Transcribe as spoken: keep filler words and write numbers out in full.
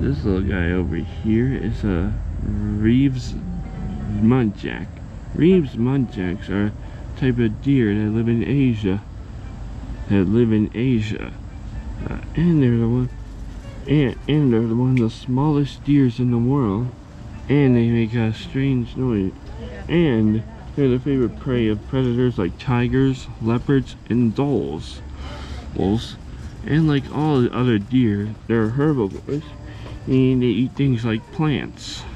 This little guy over here is a Reeves muntjac. Reeves muntjacs are a type of deer that live in Asia. That live in Asia, uh, and they're the one, and and they're the one of the smallest deers in the world, and they make a strange noise, and they're the favorite prey of predators like tigers, leopards, and dolls. Wolves, and like all the other deer, they're herbivores, and they eat things like plants.